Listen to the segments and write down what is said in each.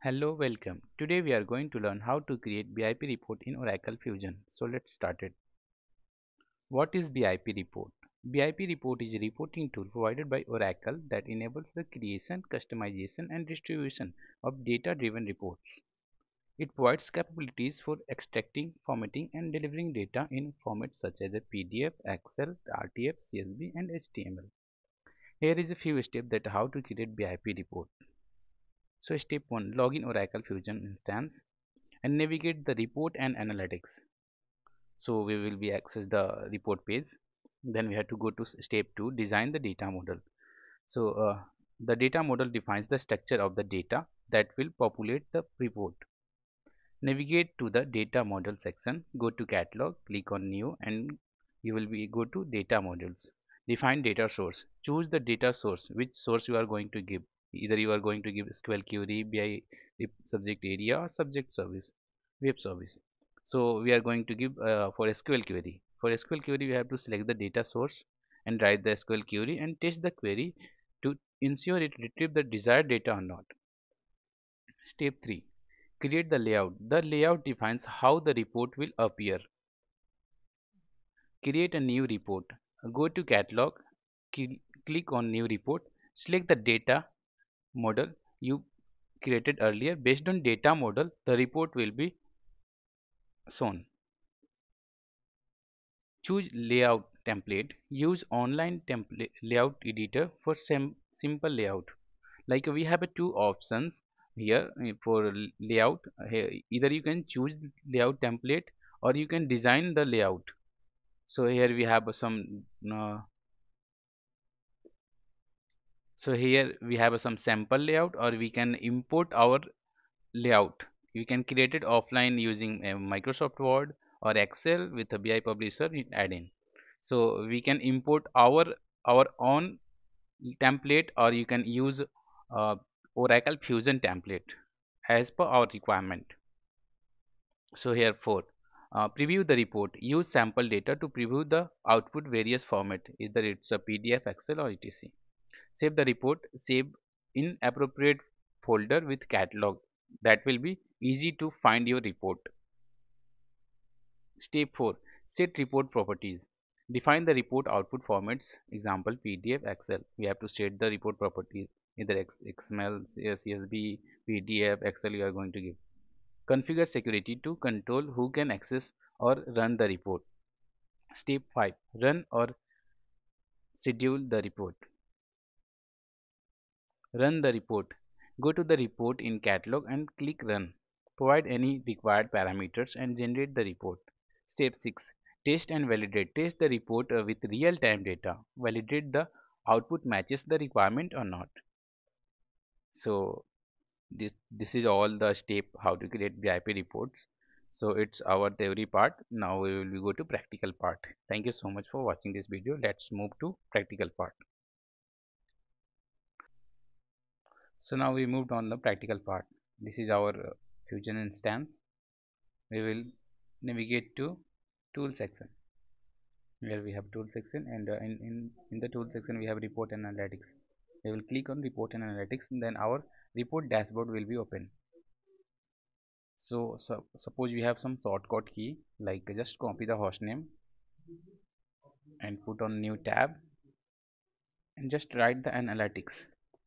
Hello, welcome. Today we are going to learn how to create BIP report in Oracle Fusion. So let's start it. What is BIP report? BIP report is a reporting tool provided by Oracle that enables the creation, customization and distribution of data-driven reports. It provides capabilities for extracting, formatting and delivering data in formats such as a PDF, Excel, RTF, CSV and HTML. Here is a few steps that how to create BIP report. So step 1. Log in Oracle Fusion instance and navigate the report and analytics. So we will be access the report page. Then we have to go to step 2, design the data model. So the data model defines the structure of the data that will populate the report. Navigate to the data model section, go to catalog, click on new and you will be go to data models. Define data source, choose the data source, which source you are going to give. Either you are going to give SQL query, BI subject area or subject service, web service. So we are going to give for SQL query. For SQL query we have to select the data source and write the SQL query and test the query to ensure it retrieve the desired data or not. Step 3. Create the layout. The layout defines how the report will appear. Create a new report. Go to catalog, click on new report, select the data model you created earlier. Based on data model, the report will be shown. Choose layout template. Use online template layout editor for simple layout. Like we have two options here for layout. Here, either you can choose layout template or you can design the layout. So here we have some sample layout, or we can import our layout. We can create it offline using Microsoft Word or Excel with a BI Publisher add-in. So we can import our own template, or you can use Oracle Fusion template as per our requirement. So here 4. Preview the report. Use sample data to preview the output various format, either it's a PDF, Excel or etc. Save the report. Save in appropriate folder with catalog. That will be easy to find your report. Step 4. Set report properties. Define the report output formats. Example PDF, Excel. We have to set the report properties. Either XML, CSV, PDF, Excel you are going to give. Configure security to control who can access or run the report. Step 5. Run or schedule the report. Run the report. Go to the report in catalog and click run. Provide any required parameters and generate the report. Step 6. Test and validate. Test the report with real-time data. Validate the output matches the requirement or not. So this is all the step how to create BIP reports. So it's our theory part. Now we will go to practical part. Thank you so much for watching this video. Let's move to practical part. So now we moved on the practical part. This is our Fusion instance. We will navigate to tool section. Here we have tool section, and in the tool section we have report and analytics. We will click on report and analytics, and then our report dashboard will be open. So suppose we have some shortcut key, like just copy the host name and put on new tab and just write the analytics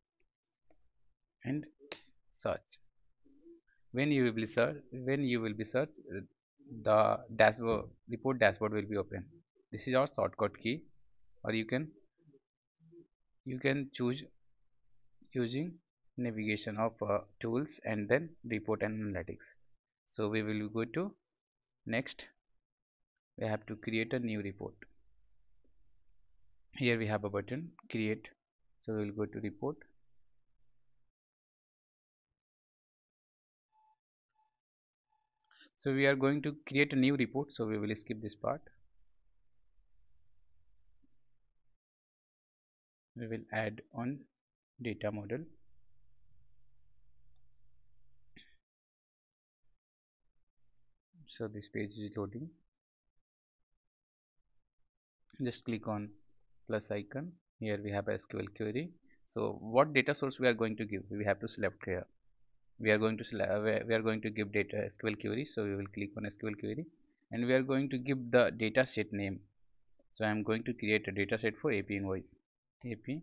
and search. When you will be search, the dashboard report dashboard will be open. This is our shortcut key, or you can choose using navigation of tools and then report and analytics. So we will go to next. We have to create a new report. Here we have a button create. So we will go to report. So we are going to create a new report, so we will skip this part. We will add on data model. So this page is loading. Just click on plus icon. Here we have a SQL query. So what data source we are going to give, we have to select here. we are going to we are going to give data SQL query, so we will click on SQL query, and we are going to give the data set name. So I am going to create a data set for AP invoice. AP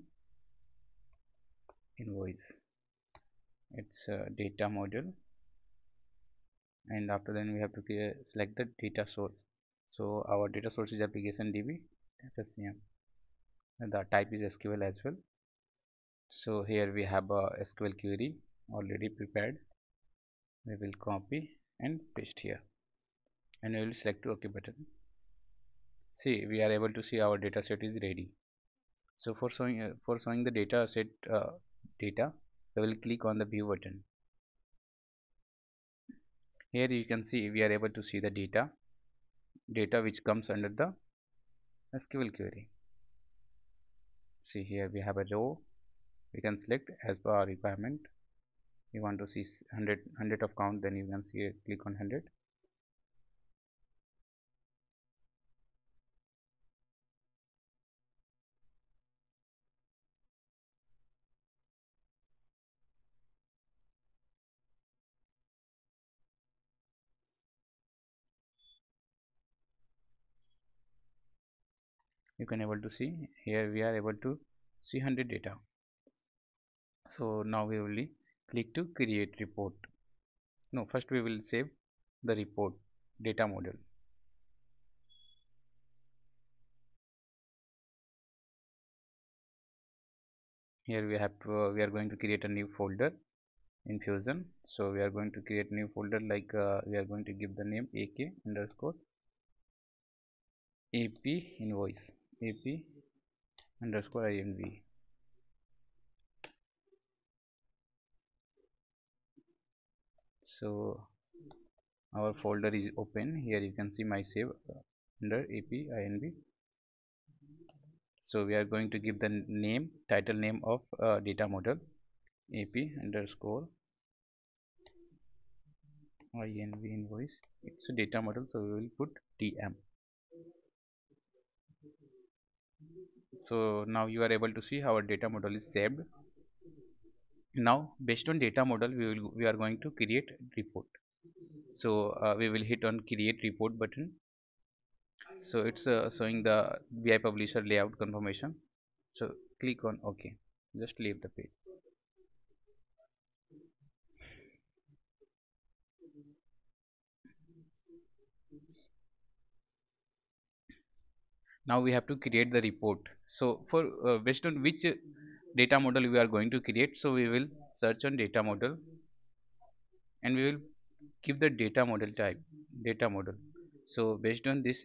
invoice, it's a data model, and after then we have to select the data source. So our data source is application DB FSCM, and the type is SQL as well. So here we have a SQL query already prepared. We will copy and paste here, and we will select OK button. See, we are able to see our data set is ready. So for showing the data set data, we will click on the view button. Here you can see we are able to see the data which comes under the SQL query. See, here we have a row. We can select as per our requirement. You want to see 100 of count, then you can see click on 100. You can able to see here we are able to see 100 data. So now we will click to create report. No, first we will save the report data model. Here we have to we are going to create a new folder in Fusion. So we are going to create new folder, like we are going to give the name AK underscore AP invoice, AP underscore INV. So our folder is open. Here you can see my save under AP INV. So we are going to give the name, title name of data model, AP underscore INV invoice. It's a data model, so we will put TM. So now you are able to see our data model is saved. Now based on data model, we are going to create report. So we will hit on create report button. So it's showing the BI publisher layout confirmation. So click on OK. Just leave the page. Now we have to create the report. So for based on which data model we are going to create, so we will search on data model, and we will give the data model type, data model. So based on this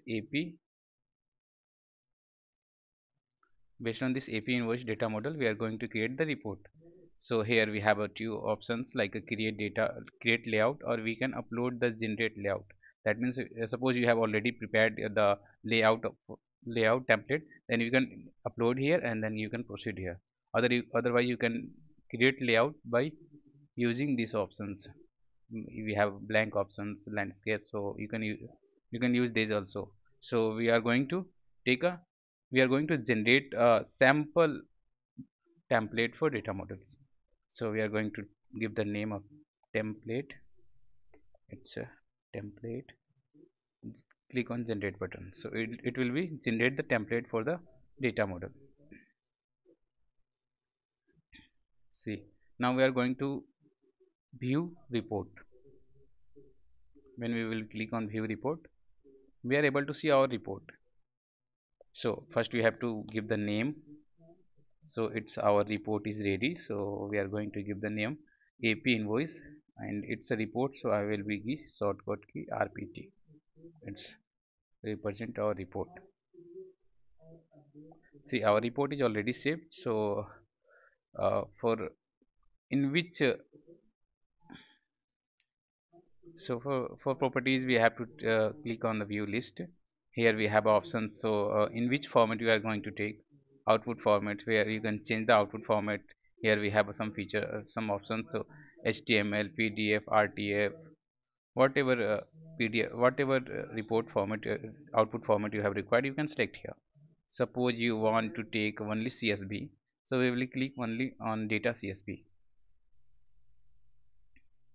AP invoice data model, we are going to create the report. So here we have a two options, like a create layout, or we can upload the generate layout. That means suppose you have already prepared the layout template, then you can upload here and then you can proceed here. Otherwise you can create layout by using these options. We have blank options, landscape, so you can use these also. So we are going to take a we are going to generate a sample template for data models. So we are going to give the name of template. It's a template. Just click on generate button, so it will be generate the template for the data model. See, now we are going to view report. When we will click on view report, we are able to see our report. So first we have to give the name. So it's our report is ready, so we are going to give the name AP invoice, and it's a report, so I will be give shortcut key RPT. It's represent our report. See, our report is already saved. So for in which so for properties we have to click on the view list. Here we have options. So in which format you are going to take, output format, where you can change the output format. Here we have some feature some options. So HTML, PDF, RTF, whatever PDF, whatever report format output format you have required, you can select here. Suppose you want to take only CSV, so we will click only on data CSV.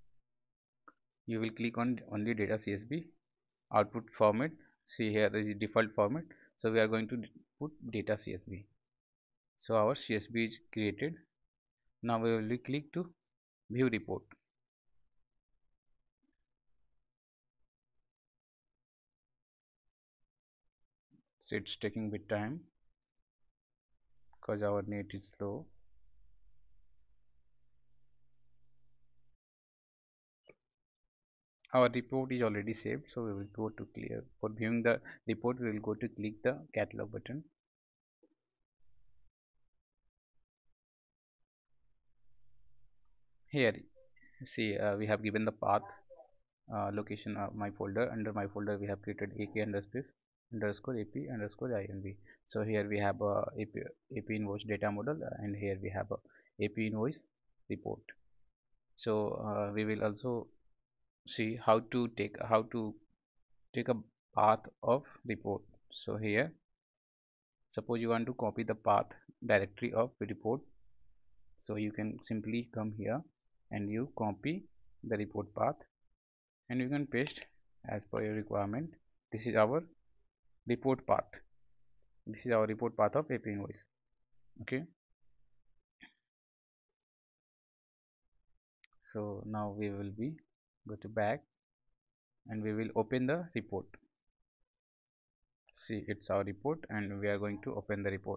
you will click on only data CSV output format. See here is the default format, so we are going to put data CSV. So our CSV is created. Now we will click to view report. So it's taking bit time because our net is slow. Our report is already saved, so we will go to clear. For viewing the report, we will go to click the catalog button. Here, see, we have given the path location of my folder. Under my folder, we have created ak underscore ap underscore inv. So here we have a ap invoice data model, and here we have a ap invoice report. So we will also see how to take a path of report. So here, suppose you want to copy the path directory of the report, so you can simply come here and you copy the report path and you can paste as per your requirement. This is our report path. This is our report path of AP invoice. Okay, so now we will be go to back and we will open the report. See, it's our report and we are going to open the report.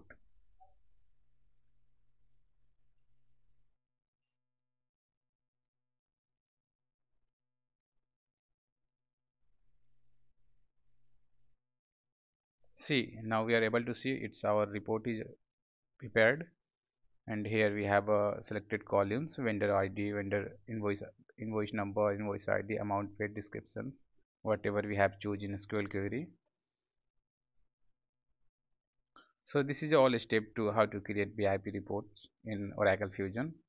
See, now we are able to see it's our report is prepared, and here we have selected columns: vendor ID, vendor invoice, invoice number, invoice ID, amount paid, descriptions, whatever we have choose in SQL query. So this is all step to how to create BIP reports in Oracle Fusion.